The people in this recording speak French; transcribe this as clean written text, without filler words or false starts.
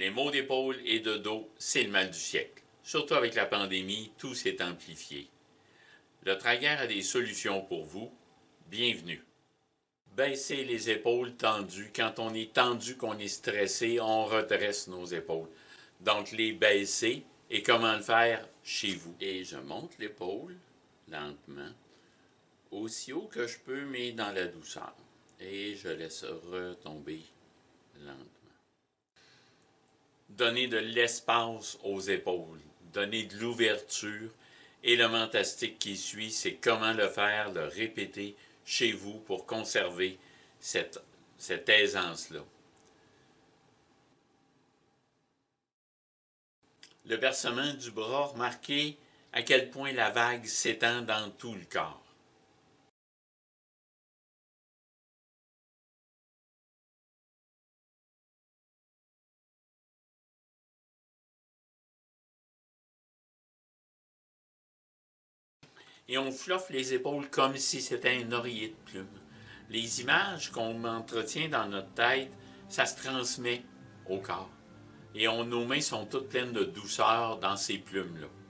Les maux d'épaule et de dos, c'est le mal du siècle. Surtout avec la pandémie, tout s'est amplifié. Le Traguerre a des solutions pour vous. Bienvenue. Baisser les épaules tendues. Quand on est tendu, qu'on est stressé, on redresse nos épaules. Donc les baisser. Et comment le faire chez vous? Et je monte l'épaule lentement, aussi haut que je peux, mais dans la douceur. Et je laisse retomber lentement. Donner de l'espace aux épaules, donner de l'ouverture. Et le fantastique qui suit, c'est comment le faire, le répéter chez vous pour conserver cette aisance-là. Le versement du bras, remarquez à quel point la vague s'étend dans tout le corps. Et on fluffe les épaules comme si c'était un oreiller de plume. Les images qu'on entretient dans notre tête, ça se transmet au corps. Et nos mains sont toutes pleines de douceur dans ces plumes-là.